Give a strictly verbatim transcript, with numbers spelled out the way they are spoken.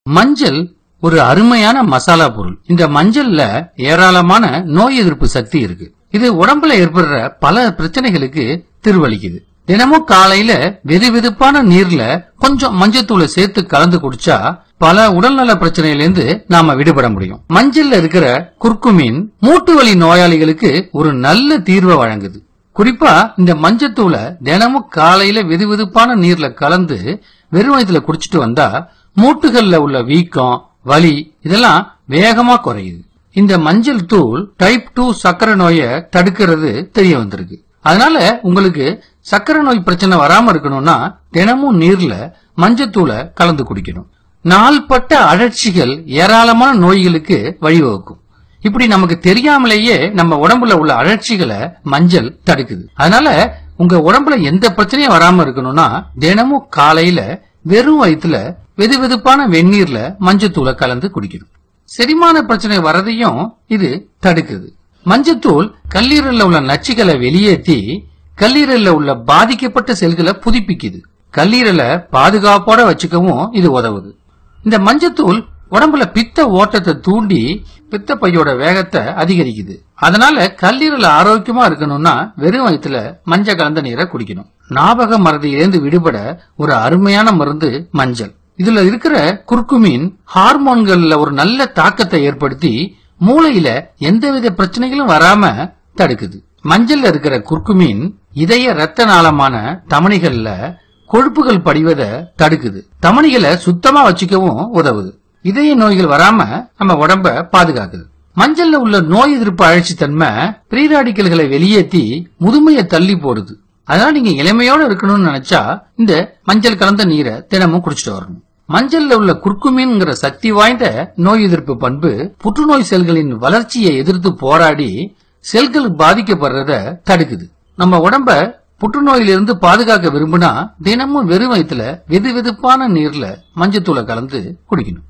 மஞ்சள் ஒரு அருமையான மசாலா பொருள். இந்த மஞ்சள்ல ஏராளமான நோய் எதிர்ப்பு சக்தி இருக்கு. இது உடம்புல ஏற்படுற பல பிரச்சனைகளுக்கு தீர்வளிக்குது. தினமும் காலையில வெது வெதுப்பான நீர்ல கொஞ்சம் மஞ்சத்தூளை சேர்த்து கலந்து குடிச்சா பல உடல்நல பிரச்சனையிலிருந்து நாம விடுபட முடியும். மஞ்சள்ல இருக்கிற குர்குமின் மூட்டு வலி நோயாளிகளுக்கு ஒரு நல்ல தீர்வை வழங்குது. குறிப்பா இந்த மஞ்சத்தூளை தினமும் காலையில வெது வெதுப்பான நீர்ல கலந்து வெறும் வயிற்றுல குடிச்சிட்டு வந்தா மூட்டுகள்ல உள்ள வீக்கம், வலி இதெல்லாம் வேகமா குறையுது. இந்த மஞ்சள் தூள் டைப் டூ சக்கரை நோயை தடுக்கிறது தெரிய வந்திருக்கு. அதனால உங்களுக்கு சக்கரை நோய் பிரச்சனை வராம இருக்கணும்னா தினமும் நீர்ல மஞ்சத்தூளை கலந்து குடிக்கணும். நாள்பட்ட அழற்சிகள் ஏராளமான நோய்களுக்கு வழிவகுக்கும். இப்படி நமக்கு தெரியாமலேயே நம்ம உடம்புல உள்ள அழற்சிகளை மஞ்சள் தடுக்குது. அதனால உங்க உடம்புல எந்த பிரச்சனையும் வராம இருக்கணும்னா தினமும் காலையில வெறும் வயிற்றுல வெது வெதுப்பான வெந்நீர்ல மஞ்சத்தூளை கலந்து குடிக்கணும். செரிமான பிரச்சனை வரதையும் இது தடுக்குது. மஞ்சத்தூள் கல்லீரல்ல உள்ள நச்சுகளை வெளியேற்றி கல்லீரல்ல உள்ள பாதிக்கப்பட்ட செல்களை புதுப்பிக்குது. கல்லீரலை பாதுகாப்போட வச்சுக்கவும் இது உதவுது. இந்த மஞ்சத்தூள் உடம்புல பித்த ஓட்டத்தை தூண்டி பித்த பையோட வேகத்தை அதிகரிக்குது. அதனால கல்லீரல் ஆரோக்கியமா இருக்கணும்னா வெறும் வயிற்றுல மஞ்சள் கலந்த நீரை குடிக்கணும். ஞாபக மறதியிலிருந்து விடுபட ஒரு அருமையான மருந்து மஞ்சள். இதுல இருக்கிற குர்குமின் ஹார்மோன்கள்ல ஒரு நல்ல தாக்கத்தை ஏற்படுத்தி மூளையில எந்தவித பிரச்சனைகளும் வராம தடுக்குது. மஞ்சள்ல இருக்கிற குர்குமின் இதய ரத்த நாளமான தமனிகள்ல கொழுப்புகள் படிவதை தடுக்குது. தமனிகளை சுத்தமா வச்சுக்கவும் உதவுது. இதய நோய்கள் வராம நம்ம உடம்ப பாதுகாக்குது. மஞ்சள்ல உள்ள நோய் எதிர்ப்பு அழற்சி தன்மை பிரீ ராடிக்கல்களை வெளியேற்றி முதுமையை தள்ளி போடுது. அதனால நீங்க இளமையோட இருக்கணும்னு நினைச்சா இந்த மஞ்சள் கலந்த நீரை தினமும் குடிச்சிட்டு வரணும். மஞ்சள்ல உள்ள குர்குமின்ங்கிற சக்தி வாய்ந்த நோய் எதிர்ப்பு பண்பு புற்றுநோய் செல்களின் வளர்ச்சியை எதிர்த்து போராடி செல்கள் பாதிக்கப்படுறத தடுக்குது. நம்ம உடம்ப புற்றுநோயிலிருந்து பாதுகாக்க விரும்பினா தினமும் வெறும் வயிற்றுல வெது வெதுப்பான நீர்ல மஞ்சத்தூளை கலந்து குடிக்கணும்.